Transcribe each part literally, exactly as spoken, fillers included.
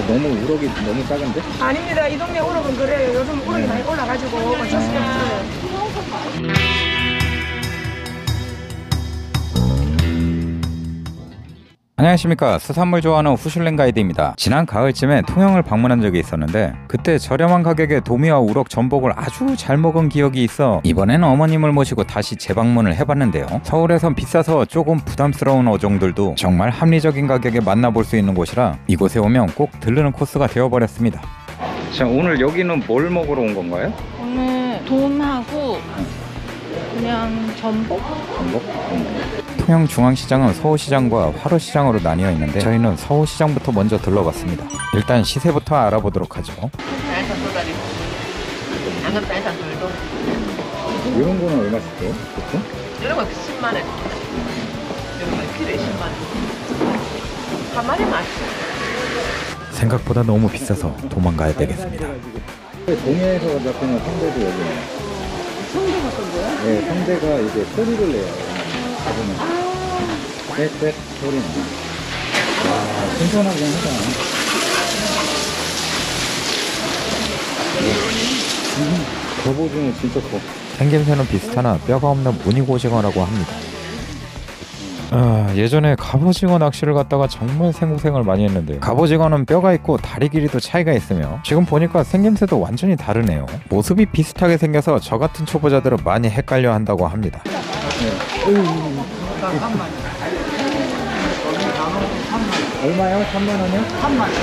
너무 우럭이 너무 작은데? 아닙니다. 이 동네 우럭은 그래요. 요즘 우럭이 네. 많이 올라가지고 어쩔 수가 없어요. 안녕하십니까. 수산물 좋아하는 후슐랭 가이드입니다. 지난 가을쯤에 통영을 방문한 적이 있었는데 그때 저렴한 가격에 도미와 우럭 전복을 아주 잘 먹은 기억이 있어 이번엔 어머님을 모시고 다시 재방문을 해봤는데요. 서울에선 비싸서 조금 부담스러운 어종들도 정말 합리적인 가격에 만나볼 수 있는 곳이라 이곳에 오면 꼭 들르는 코스가 되어버렸습니다. 자, 오늘 여기는 뭘 먹으러 온 건가요? 오늘 돔하고 그냥 전복? 전복? 음. 통영중앙시장은 서울시장과 화로시장으로 나뉘어 있는데 저희는 서울시장부터 먼저 들러봤습니다. 일단 시세부터 알아보도록 하죠. 쌀산 도다리, 양념 쌀산 돌도. 이런 거는 얼마씩 돼요? 보통? 이런 거 십만 원. 이런 거 키로에 십만 원. 한 마리 맛있어. 생각보다 너무 비싸서 도망가야 되겠습니다. 동해에서 잡히는 성대도 여기네요. 성대 같은 거야? 네, 성대가 이제 소리를 내요. 잡으면. 빽빽 소리 나요. 와, 신선하긴 하다. 음, 갑오징어 진짜 커. 생김새는 비슷하나 뼈가 없는 무늬고징어라고 합니다. 아, 예전에 갑오징어 낚시를 갔다가 정말 생고생을 많이 했는데 갑오징어는 뼈가 있고 다리 길이도 차이가 있으며 지금 보니까 생김새도 완전히 다르네요. 모습이 비슷하게 생겨서 저 같은 초보자들은 많이 헷갈려 한다고 합니다. 네. 얼마요? 삼만 원이요? 삼만 원.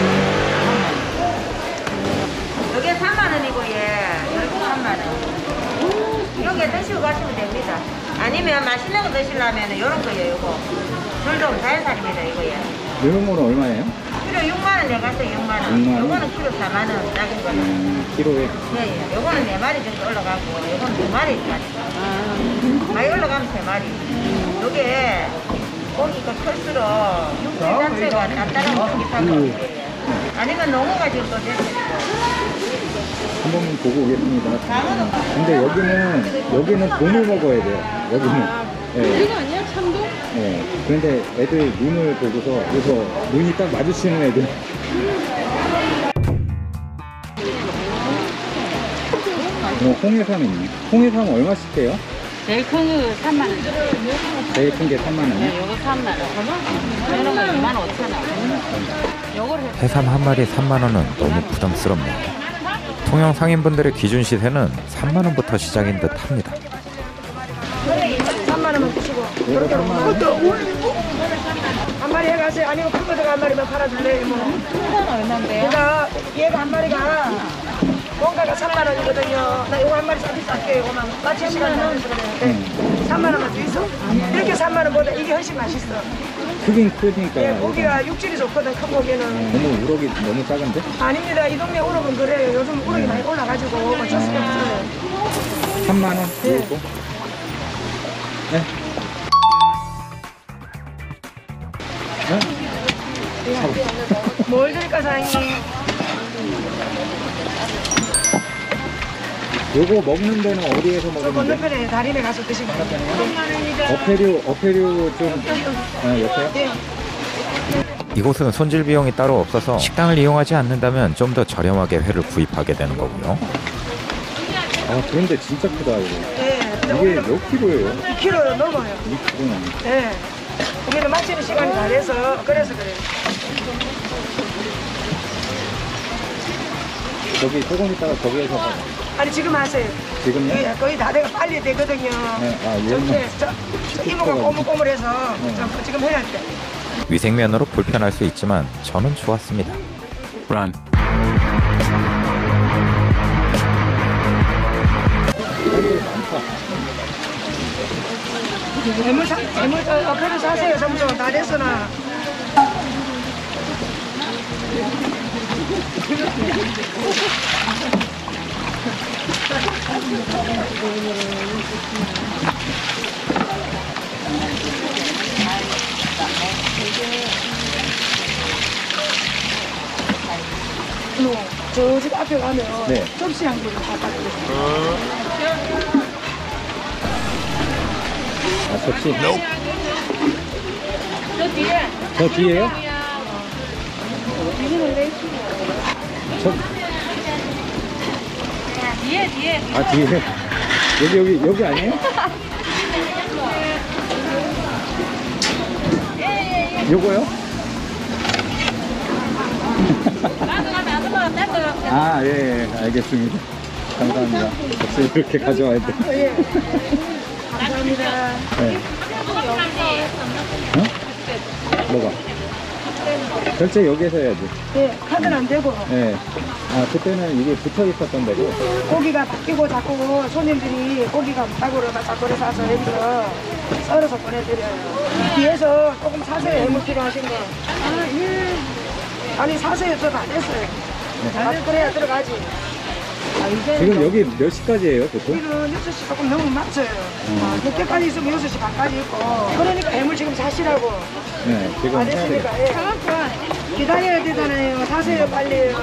여기 삼만 원이고 예, 여기 삼만 원. 여기 드시고 가시면 됩니다. 아니면 맛있는 거 드시려면 이런 거예요, 이거. 돌돔 자연산입니다, 이거 예. 이런 거는 얼마예요? 키로 육만 원 내갔어요, 육만 원. 육만 원? 요거는 키로 사만 원, 작은 거는. 음, 키로에. 예, 예. 요거는 네 마리 정도 올라가고, 요거는 두 마리까지. 많이 올라가면 세 마리. 요게 고기가 클수록 육질 자체가 단단하고 쫄깃하고 음. 그래요. 아니면 농어가 지금 또 됐어요. 한 번만 보고 오겠습니다. 근데 여기는 여기는 돈을 먹어야 돼요. 여기는. 네. 이거 아니야? 참돔? 네. 그런데 애들 눈을 보고서 그래서 눈이 딱 마주치는 애들. 어, 홍해삼이 있네. 홍해삼 얼마씩 돼요? 제일 큰 거 삼만 원. 제일 큰 게 삼만 원이요? 네, 요거 삼만 원. 이런 거 이만 오천 원. 요거를 해삼 한 마리 삼만 원은 너무 부담스럽네요. 통영 상인분들의 기준 시세는 삼만 원부터 시작인 듯 합니다. 삼만 원만 드시고. 이거 삼만 원? 한 마리 해가세요. 아니면 큰 거다가 한 마리만 팔아줄래요, 뭐. 큰건 얼마인데요? 얘가, 얘가 한 마리가 원가가 삼만 원이거든요. 나 이거 한 마리 싸게 쌀게요. 이거만 마칠 시간 나면서 그러는데 삼만 원만 더 있어. 이렇게 삼만 원보다 이게 훨씬 맛있어. 크긴 크니까. 예, 고기가 육질이 좋거든, 큰 고기는. 너무 우럭이 너무 작은데? 아닙니다. 이 동네 우럭은 그래요. 요즘 우럭이 많이 올라가지고 어쩔 수가 없어요. 삼만 원? 네. 이거? 네? 네? 뭘 드릴까, 사장님? 요거 먹는 데는 어디에서 저 먹는 데? 건너편에 다림에 가서 드시면 돼요. 어패류, 어패류 좀, 아, 옆에요? 예. 이곳은 손질 비용이 따로 없어서 식당을 이용하지 않는다면 좀 더 저렴하게 회를 구입하게 되는 거고요. 아, 그런데 진짜 크다, 이거. 예. 이게 몇 킬로예요? 이 킬로 넘어요. 이 킬로는. 예. 우리는 마치는 시간이 다 돼서 그래서 그래요. 저기 조금 있다가 저기에서 봐. 아니 지금 하세요. 지금요? 예, 거의 다 돼가 빨리 되거든요. 네, 아, 저, 얘는. 네, 저, 저 이모가 꼬물꼬물해서 네. 저 지금 해야 돼. 위생면으로 불편할 수 있지만 저는 좋았습니다. Run. 재물 사, 재물 어, 어, 그래 사세요. 점점 다 됐으나. 저 집 앞에 가면 네. 접시 한 그릇 다 받고 아, 접시. 저 뒤에. 저 뒤에요? 저, 뒤에 뒤에. 아 뒤에 여기 여기 여기 아니에요? 요거요? 아, 예, 예, 알겠습니다. 감사합니다. 역시 이렇게 가져와야 돼. 예. 감사합니다. 네. 어? 뭐가? 결제 여기에서 해야지. 예, 카드는 안 되고 네. 아, 그때는 이게 붙어 있었던 데고. 고기가 바뀌고 자꾸 손님들이 고기가 무닭으로 바싹거려 사서 여기서 썰어서 보내드려요. 뒤에서 조금 사세요. 해물 필요하신 거. 아, 예. 아니, 사세요. 저 다 됐어요. 다 그래야 들어가지. 아, 이제 지금 여기 몇 시까지예요, 보통? 여기는 여섯 시 조금 넘으면 맞춰요. 아, 늦게까지 있으면 여섯 시 반까지 있고. 그러니까 해물 지금 사시라고. 네, 지금 안 해야 돼요. 했으니까. 예. 기다려야 되잖아요. 사세요, 빨리.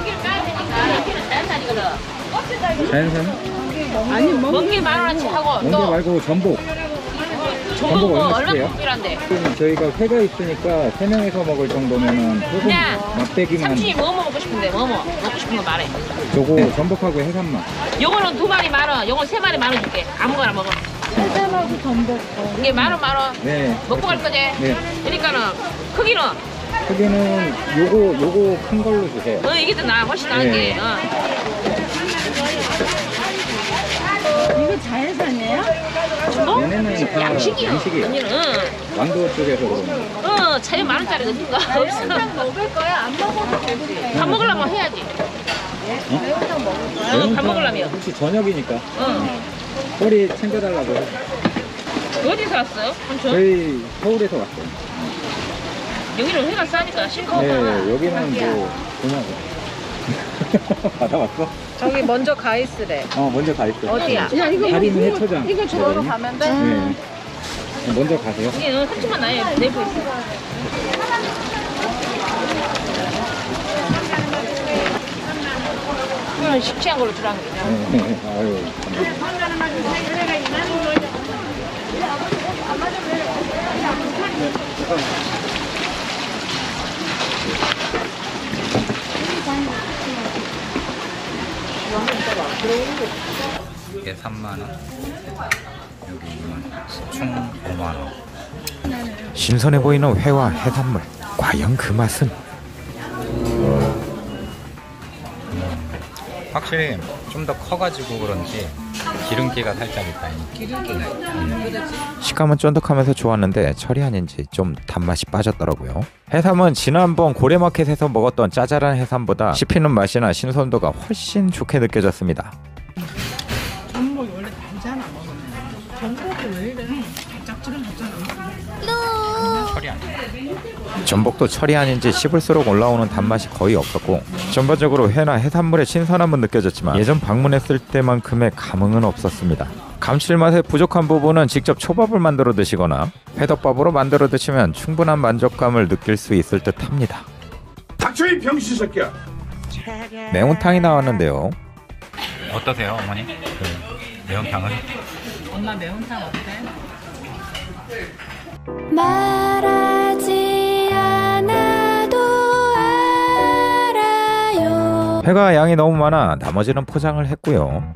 자연산? 아니 먹기 만 원어치 하고 멍게 말고 전복. 전복 저거 얼마 얼마 시게요? 필요한데? 지금 저희가 회가 있으니까 세 명이서 먹을 정도면은 조금 야, 맛배기만. 삼촌이 뭐 먹고 싶은데 뭐 뭐? 먹고 싶은 거 말해. 저거 전복하고 해산만. 요거는 두 마리 만 원, 요건 세 마리 만 원 줄게. 아무거나 먹어. 해산하고 전복. 이게 만 원, 만 원. 네. 먹고 갈 거지? 네. 그러니까는 크기는 크기는 요거 요거 큰 걸로 주세요. 어 이게 더 나아, 훨씬 나은 네. 게. 어. 이거 자연산이에요? 뭐? 얘네는 다 양식이요. 양식이에요. 언니는 완도 쪽에서 그러는 거. 어 차이 만 원짜리 없는 거 없어. 먹을 거야? 안 먹어도 되지. 밥 먹으려면 해야지. 매운탕 먹을 거야? 어, 밥 먹으려면. 혹시 저녁이니까 어. 꼬리 챙겨달라고 해서. 어디서 왔어요? 삼촌? 저희 서울에서 왔어요. 여기는 회가 싸니까 실컷. 네, 여기는 뭐 그냥 받아왔어? 저기 먼저 가 있으래. 어, 먼저 가 있어. 어디야? 야, 이거 할인 해초장. 이거 저거로 가면 돼? 네. 먼저 가세요. 여기는 삼촌만 나요. 내부 있어. 이건 식취한 걸로 주라는 거냐? 네, 아유. 감사합니다. 이게 삼만 원, 여기 총 오만 원. 신선해 보이는 회와 해산물, 과연 그 맛은? 확실히 좀 더 커가지고 그런지 기름기가 살짝 있다니. 기름기가 있다. 음. 식감은 쫀득하면서 좋았는데 철이 아닌지 좀 단맛이 빠졌더라고요. 해삼은 지난번 고래마켓에서 먹었던 짜잘한 해삼보다 씹히는 맛이나 신선도가 훨씬 좋게 느껴졌습니다. 전복이 원래 달잖아, 먹으면. 전복이 왜 이래? 짝짝하잖아. 철이 아니야. 전복도 철이 아닌지 씹을수록 올라오는 단맛이 거의 없었고 전반적으로 회나 해산물의 신선함은 느껴졌지만 예전 방문했을 때만큼의 감흥은 없었습니다. 감칠맛에 부족한 부분은 직접 초밥을 만들어 드시거나 회덮밥으로 만들어 드시면 충분한 만족감을 느낄 수 있을 듯 합니다. 닥쳐 이 병신 새끼야. 매운탕이 나왔는데요. 어떠세요, 어머니? 그 매운탕은? 엄마 매운탕 어때? 말하지 않아도 알아요. 회가 양이 너무 많아 나머지는 포장을 했고요.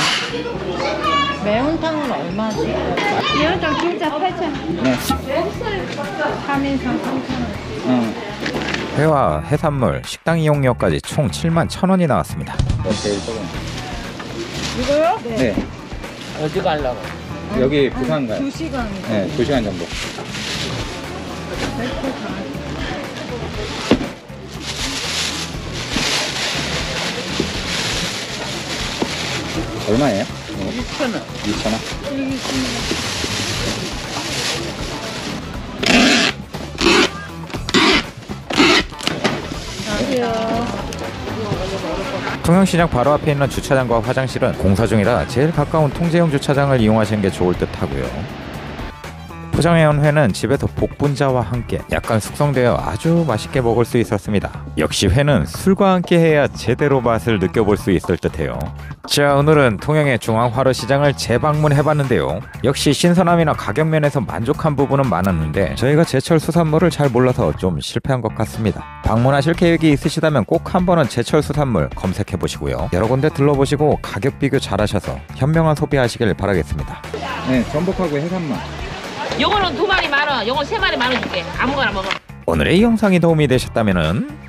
매운탕은 얼마지? 매운탕 진짜 팔천 원. 네. 삼 인상 삼천 원. 응. 회와 해산물, 식당 이용료까지 총 칠만 천 원이 나왔습니다. 어, 제일 적은. 이거요? 네. 어디 가려고? 여기 부산 가요. 두 시간. 네, 두 시간 정도. 얼마예요? 육천 원. 이천 원. 통영시장 바로 앞에 있는 주차장과 화장실은 공사 중이라 제일 가까운 통제용 주차장을 이용하시는 게 좋을 듯 하고요. 포장해온 회는 집에서 복분자와 함께 약간 숙성되어 아주 맛있게 먹을 수 있었습니다. 역시 회는 술과 함께 해야 제대로 맛을 느껴볼 수 있을 듯해요. 자, 오늘은 통영의 중앙화로시장을 재방문해봤는데요. 역시 신선함이나 가격 면에서 만족한 부분은 많았는데 저희가 제철 수산물을 잘 몰라서 좀 실패한 것 같습니다. 방문하실 계획이 있으시다면 꼭 한 번은 제철 수산물 검색해보시고요. 여러 군데 둘러보시고 가격 비교 잘하셔서 현명한 소비하시길 바라겠습니다. 네, 전복하고 해산물. 요거는 두 마리 만 원, 요거 세 마리 만 원 줄게. 아무거나 먹어. 오늘의 영상이 도움이 되셨다면